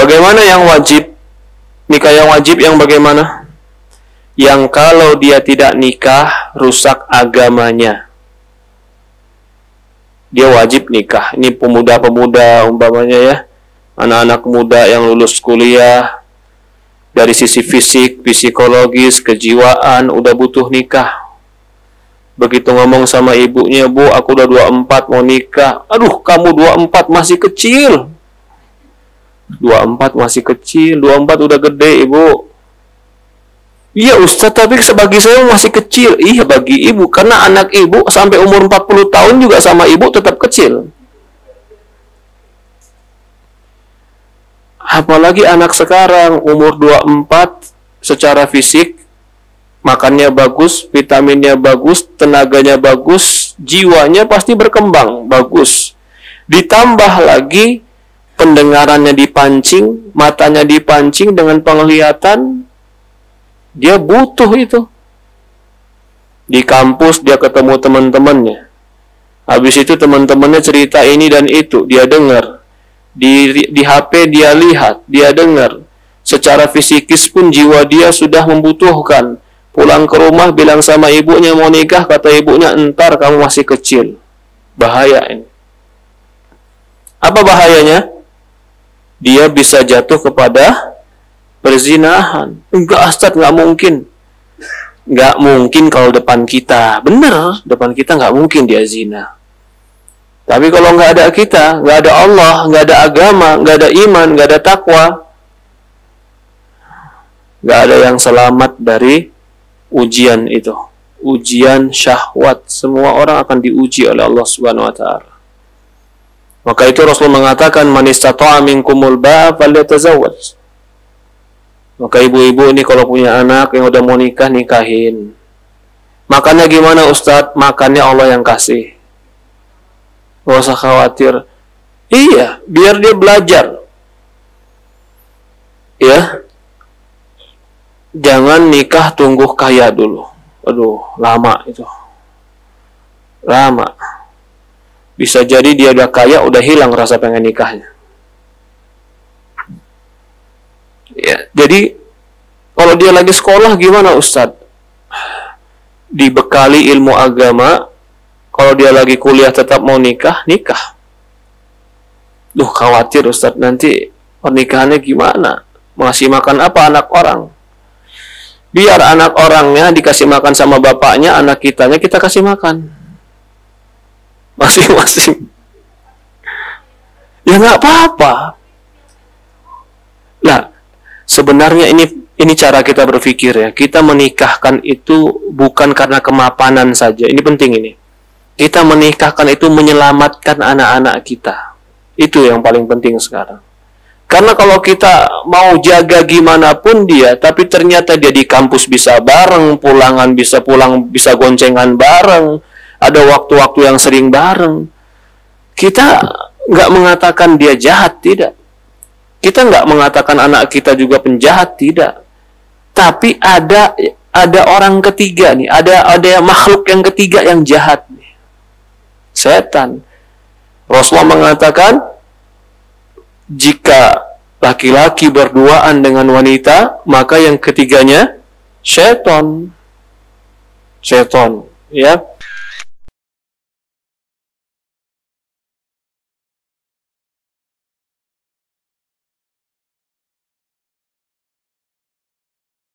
Bagaimana yang wajib? Nikah yang wajib yang bagaimana? Yang kalau dia tidak nikah, rusak agamanya. Dia wajib nikah. Ini pemuda-pemuda umpamanya ya, anak-anak muda yang lulus kuliah, dari sisi fisik, psikologis, kejiwaan, udah butuh nikah. Begitu ngomong sama ibunya, "Bu, aku udah 24 mau nikah." "Aduh, kamu 24 masih kecil." 24 masih kecil, 24 udah gede, Ibu. "Iya Ustaz, tapi bagi saya masih kecil." "Iya, bagi ibu, karena anak ibu sampai umur 40 tahun juga sama ibu tetap kecil." Apalagi anak sekarang umur 24, secara fisik makannya bagus, vitaminnya bagus, tenaganya bagus, jiwanya pasti berkembang bagus. Ditambah lagi pendengarannya dipancing, matanya dipancing dengan penglihatan, dia butuh itu. Di kampus dia ketemu teman-temannya. Habis itu teman-temannya cerita ini dan itu, dia dengar. Di HP dia lihat, dia dengar. Secara fisikis pun jiwa dia sudah membutuhkan. Pulang ke rumah bilang sama ibunya mau nikah, kata ibunya, "Entar, kamu masih kecil." Bahaya ini. Apa bahayanya? Dia bisa jatuh kepada perzinahan. "Enggak Ustaz, enggak mungkin." Enggak mungkin kalau depan kita. Benar, depan kita enggak mungkin dia zina. Tapi kalau enggak ada kita, enggak ada Allah, enggak ada agama, enggak ada iman, enggak ada takwa, enggak ada yang selamat dari ujian itu, ujian syahwat. Semua orang akan diuji oleh Allah Subhanahu wa taala. Maka itu Rasul mengatakan, "Man istata'a minkumul ba'a falyatazawwaj." Maka ibu-ibu ini kalau punya anak yang udah mau nikah, nikahin. Makannya gimana Ustadz? Makannya Allah yang kasih. Gak usah khawatir. Iya, biar dia belajar. Ya, jangan nikah tunggu kaya dulu. Aduh, lama itu. Lama. Bisa jadi dia udah kaya, udah hilang rasa pengen nikahnya. Ya, jadi kalau dia lagi sekolah gimana Ustadz? Dibekali ilmu agama. Kalau dia lagi kuliah tetap mau nikah, nikah. Duh, khawatir Ustadz, nanti pernikahannya gimana? Masih makan apa anak orang? Biar anak orangnya dikasih makan sama bapaknya, anak kitanya kita kasih makan. Masing-masing. Ya nggak apa-apa. Nah, sebenarnya ini cara kita berpikir ya. Kita menikahkan itu bukan karena kemapanan saja. Ini penting ini. Kita menikahkan itu menyelamatkan anak-anak kita. Itu yang paling penting sekarang. Karena kalau kita mau jaga gimana pun dia, tapi ternyata dia di kampus bisa bareng, pulangan bisa pulang, bisa goncengan bareng, ada waktu-waktu yang sering bareng. Kita nggak mengatakan dia jahat, tidak. Kita nggak mengatakan anak kita juga penjahat, tidak. Tapi ada orang ketiga nih, ada makhluk yang ketiga yang jahat nih. Setan. Rasulullah mengatakan, jika laki-laki berduaan dengan wanita, maka yang ketiganya setan. Setan, ya.